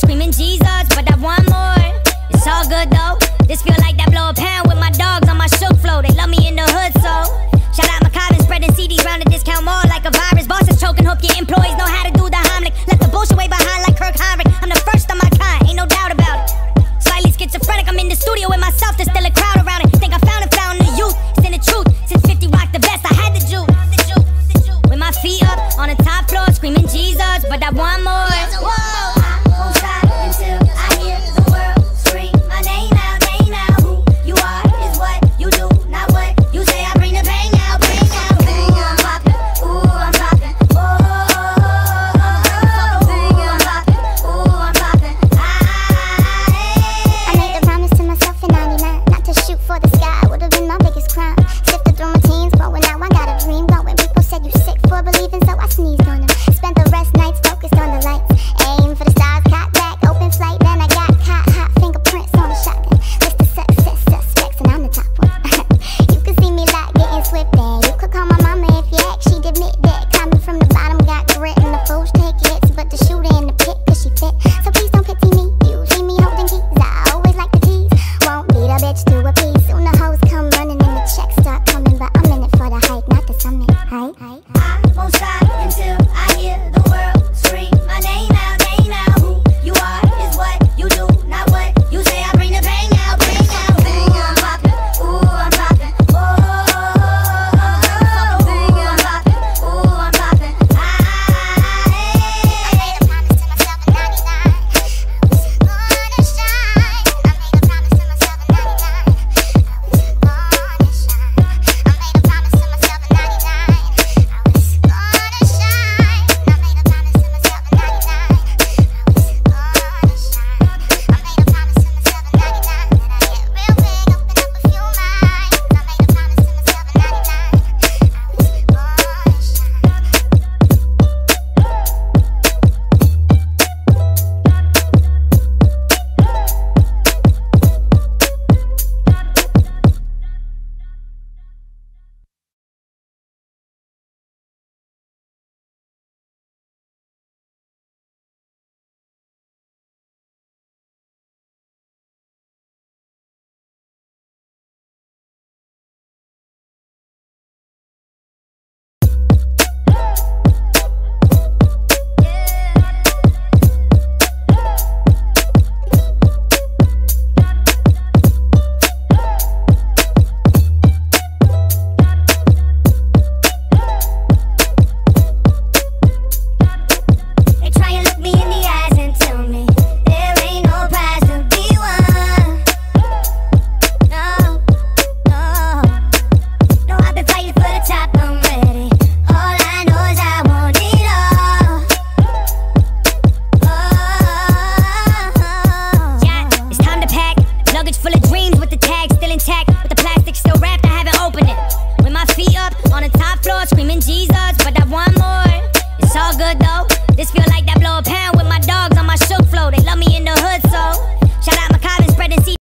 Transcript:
screaming Jesus, but I want more. It's all good though. This feel like that blow a pound with my dogs on my shook flow. They love me in the hood, so shout out McCobbin, spreading CDs round the discount mall like a virus. Bosses choking, hope your employees know how to do the Heimlich. Left the bullshit way behind like Kirk Heinrich. I'm the first of my kind, ain't no doubt about it. Slightly schizophrenic, I'm in the studio with myself. There's still a crowd around it. Think I found a fountain of youth. It's in the truth. Since 50 rocked the best, I had the juice. With my feet up on the top floor, screaming Jesus, but I want more. Whoa. I won't stop until I hear the world scream my name out, name out. Who you are is what you do, not what you say. I bring the pain out, pain out. Ooh, I'm poppin', ooh, I'm poppin', oh, ooh, I'm poppin', I made a promise to myself in 99 not to shoot for the sky, would've been my biggest crime. Sifted through routines, but when now I got a dream going. People said you sick for believing, so I sneezed on them. Spent the rest nights focused on the lights. Aim for the stars, caught back, open flight. Then I got caught, hot fingerprints on the shotgun. List of success suspects, and I'm the top one. You can see me like getting swift there. You could call my mama if you ask, she'd admit that. Coming from the bottom, got grit, and the fools take hits. But the shooter in the pit, cause she fit. So please don't pity me, you see me holding keys. I always like the tease, won't beat a bitch to a piece. Soon the hoes come running and the checks start coming. But I'm in it for the hype, not the summit. Hype. I won't stop until I hear the world scream my name out, name out. Who you are is what you do, not what you say. I bring the pain out, pain out. Ooh, I'm poppin', ooh, I'm poppin', oh, ooh, I'm poppin', ooh, I'm poppin'. I made a promise to myself in 99 I was gonna shine. I made a promise to myself in 99 I was gonna shine. I made a promise to myself in 99 I was gonna shine. I made a promise to myself in 99 I was gonna shine. I made a promise to myself in 99 that I get real big, open up a few minds. I made a promise to myself in 99 I was They try and look me in the eyes and tell me there ain't no prize to be won. No, no, no, I've been fighting for the top, I'm ready. All I know is I want it all. Oh, yeah, it's time to pack. Luggage full of dreams with the tag still intact, with the plastic still wrapped, I haven't opened it. With my feet up on the top floor, screaming Jesus, but I want more. It's all good though. This feel like